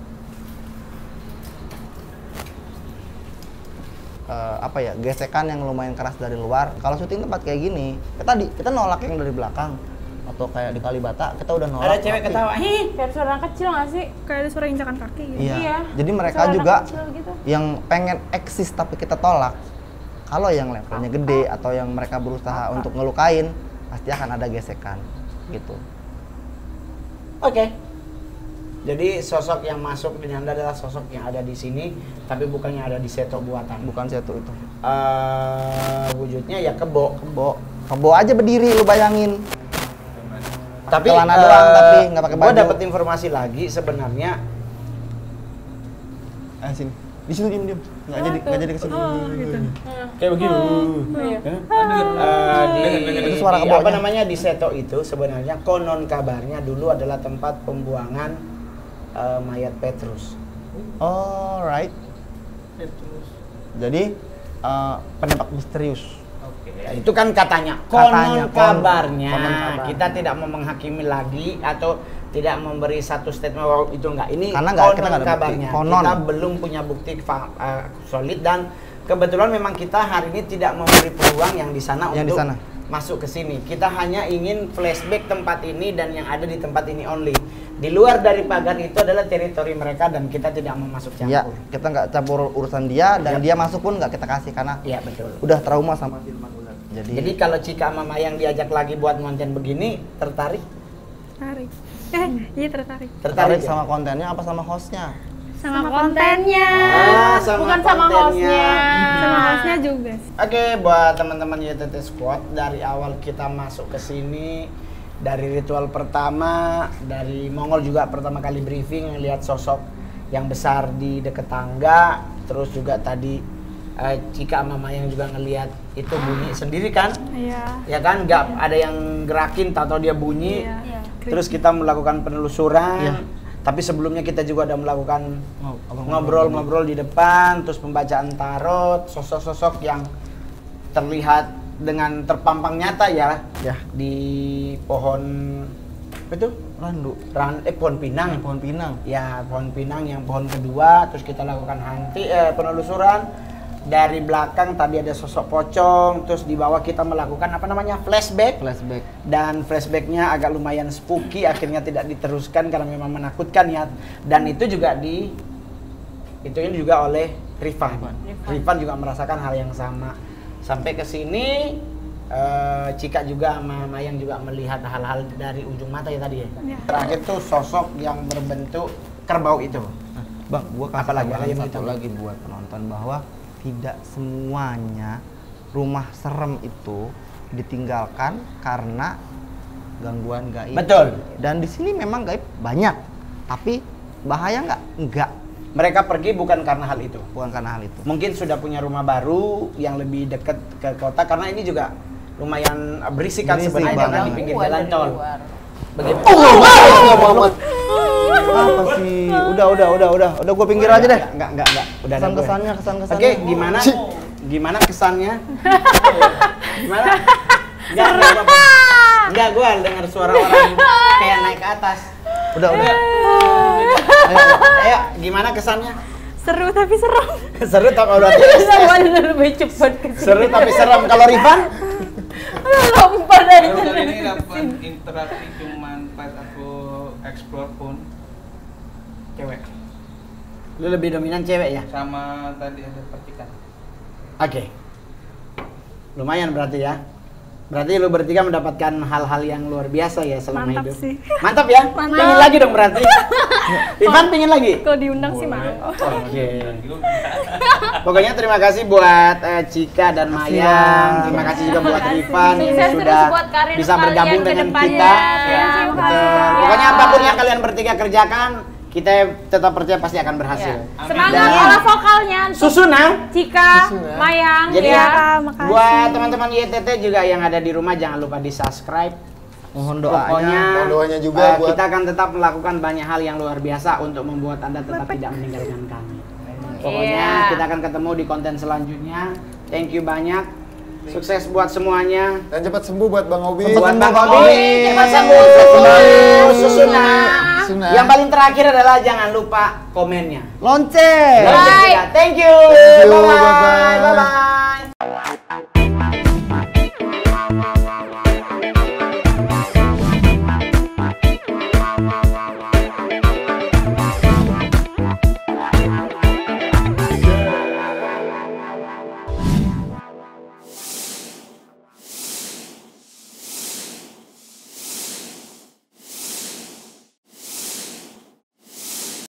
S3: Eh, apa ya, gesekan yang lumayan keras dari luar. Kalau syuting tempat kayak gini, kita tadi kita nolak yang dari belakang atau kayak di Kalibata kita udah nolak.
S1: Ada cewek
S3: tapi-
S1: ketawa. Hi.
S2: Kayak suara anak kecil nggak sih?
S4: Kayak ada suara injakan kaki gitu.
S3: Iya.
S2: Iya.
S3: Jadi mereka
S2: Suara anak
S3: juga
S2: kecil gitu.
S3: yang pengen eksis tapi kita tolak. Kalau yang levelnya gede atau yang mereka berusaha untuk ngelukain, pasti akan ada gesekan gitu.
S1: Oke. Jadi sosok yang masuk di Nanda adalah sosok yang ada di sini, tapi bukan yang ada di seto buatan.
S3: Bukan satu itu.
S1: Eh, wujudnya ya kebo.
S3: Kebo, kebo aja berdiri lu bayangin.
S1: Tapi
S3: celana doang, tapi nggak pakai
S1: Gue
S3: baju.
S1: dapat informasi lagi sebenarnya
S3: Eh sini. Di situ diem diem. Nggak jadi nggak jadi kesini.
S1: Kayak begini. Eh, di,
S3: Itu suara
S1: di-
S3: kebawahnya.
S1: apa namanya di Seto itu sebenarnya konon kabarnya dulu adalah tempat pembuangan eh, mayat Petrus.
S3: Alright. Jadi eh, penembak misterius.
S1: Ya, itu kan katanya,
S3: Katanya,
S1: konon
S3: konon-
S1: kabarnya.
S3: konon kabarnya.
S1: Kita tidak mau menghakimi lagi atau tidak memberi satu statement bahwa itu enggak. Ini
S3: Karena nggak-
S1: konon
S3: kita nggak ada bukti.
S1: kabarnya.
S3: Konon.
S1: Kita belum punya bukti fa- uh, solid dan kebetulan memang kita hari ini tidak memberi peluang yang di sana
S3: Yang di
S1: untuk
S3: sana.
S1: masuk ke sini. Kita hanya ingin flashback tempat ini dan yang ada di tempat ini only. Di luar dari pagar itu adalah teritori mereka dan kita tidak mau masuk
S3: Ya,
S1: campur.
S3: kita nggak campur urusan dia dan
S1: Ya.
S3: dia masuk pun nggak kita kasih karena
S1: Iya, betul.
S3: udah trauma sama siluman ular. Jadi,
S1: Jadi kalau Cika sama Mayang diajak lagi buat konten begini, tertarik?
S4: Tertarik. Eh, iya tertarik.
S3: tertarik
S1: ya?
S3: sama kontennya apa sama hostnya?
S4: Sama kontennya.
S1: Ah, sama
S2: Bukan sama
S1: kontennya.
S2: hostnya.
S4: Sama hostnya juga.
S1: Oke, buat teman-teman Y T T Squad, dari awal kita masuk ke sini, dari ritual pertama, dari Mongol juga pertama kali briefing ngelihat sosok yang besar di dekat tangga, terus juga tadi eh, Cika sama Mayang juga ngelihat itu bunyi sendiri kan?
S4: Iya.
S1: Ya kan, nggak ada yang gerakin, tahu-tahu dia bunyi.
S4: Iya.
S2: Iya.
S1: Terus kita melakukan penelusuran.
S3: Iya.
S1: Tapi sebelumnya kita juga udah melakukan
S3: Oh, apa
S1: ngobrol-ngobrol di depan, terus pembacaan tarot, sosok-sosok yang terlihat dengan terpampang nyata ya,
S3: Ya.
S1: di pohon apa itu?
S3: Randu.
S1: Ran, eh pohon pinang.
S3: Pohon pinang.
S1: Ya, pohon pinang yang pohon kedua, terus kita lakukan hanti eh, penelusuran. Dari belakang tadi ada sosok pocong, terus di bawah kita melakukan apa namanya? Flashback.
S3: Flashback.
S1: Dan flashbacknya agak lumayan spooky, akhirnya tidak diteruskan karena memang menakutkan ya. Dan itu juga di itu ini juga oleh Rifan. Rifan juga merasakan hal yang sama. Sampai ke sini eh, Cika juga sama Mayang juga melihat hal-hal dari ujung mata ya tadi ya.
S4: Iya.
S1: Terakhir tuh sosok yang berbentuk kerbau itu.
S3: Nah, Bang, gua kasih
S1: Apalagi?
S3: tambahan
S1: Lagi mau
S3: satu
S1: ditambah?
S3: lagi buat penonton bahwa tidak semuanya rumah serem itu ditinggalkan karena gangguan gaib.
S1: Betul.
S3: Dan di sini memang gaib banyak, tapi bahaya nggak? Nggak.
S1: Mereka pergi bukan karena hal itu.
S3: Bukan karena hal itu.
S1: Mungkin sudah punya rumah baru yang lebih dekat ke kota karena ini juga lumayan berisik kan
S3: Berisik
S1: sebenarnya karena di
S3: banget.
S1: pinggir
S2: Gangguan
S1: jalan
S2: dari
S1: tol.
S2: luar.
S1: Begitu.
S3: Muhammad. Apa sih? Udah, udah, udah, udah. Udah gua pinggir aja deh.
S1: Enggak, enggak, enggak. Udah ada gue.
S3: Kesan-kesannya, kesan-kesannya.
S1: Oke, gimana? Gimana kesannya? Gimana? Enggak, enggak apa-apa. Enggak, gua dengar suara orang kayak naik ke atas.
S3: Udah, udah.
S1: Ayo, ayo, ayo, gimana kesannya?
S4: Seru tapi serem.
S1: Seru tapi udah
S2: Sama lebih cepat ke sini.
S1: seru tapi seram. Kalau Rifan?
S2: Lompat dari
S6: Baru kali ini dapat interaksi cuman pas aku explore pun cewek
S1: Lu lebih dominan cewek ya?
S6: sama tadi ada percikan.
S1: Oke. Lumayan berarti ya. Berarti lu bertiga mendapatkan hal-hal yang luar biasa ya selama
S4: Mantap
S1: hidup.
S4: sih.
S1: Mantap ya?
S4: Mantap.
S1: Pingin lagi dong berarti. Rifan pingin lagi?
S4: Kalau diundang sih mau.
S1: Oke. Pokoknya terima kasih buat eh, Cika dan Mayang. Terima kasih juga buat Rifan yang
S2: Sukses
S1: sudah
S2: terus buat karir
S1: bisa
S2: kalian
S1: bergabung
S2: ke
S1: dengan
S2: depannya.
S1: kita.
S2: Ya,
S4: terima
S1: Betul.
S4: kasih.
S1: Pokoknya
S2: Ya.
S1: apapun yang kalian bertiga kerjakan, kita tetap percaya pasti akan berhasil.
S2: Ya. Semangat
S1: Dan-
S2: olah vokalnya untuk
S1: Susuna.
S2: Cika, Mayang,
S1: Jadi
S2: ya.
S4: Kak, makasih.
S1: buat teman-teman Y T T juga yang ada di rumah jangan lupa di subscribe.
S3: Mohon
S1: Pokoknya
S3: doanya.
S5: Mohon doanya juga
S1: eh,
S5: buat-
S1: kita akan tetap melakukan banyak hal yang luar biasa untuk membuat Anda tetap tidak meninggalkan kami. Pokoknya
S2: Iya.
S1: kita akan ketemu di konten selanjutnya. Thank you banyak. Sukses buat semuanya.
S5: Dan cepat sembuh buat Bang Obi.
S1: Buat Bang
S3: Bang
S1: Obi,
S3: Obi.
S1: cepat sembuh. Susuna. Susuna.
S5: Susuna.
S1: Yang paling terakhir adalah jangan lupa komennya.
S3: Lonceng.
S1: Lonceng juga. Thank you.
S5: Thank you,
S1: Bye-bye.
S5: bye-bye.
S1: Bye-bye.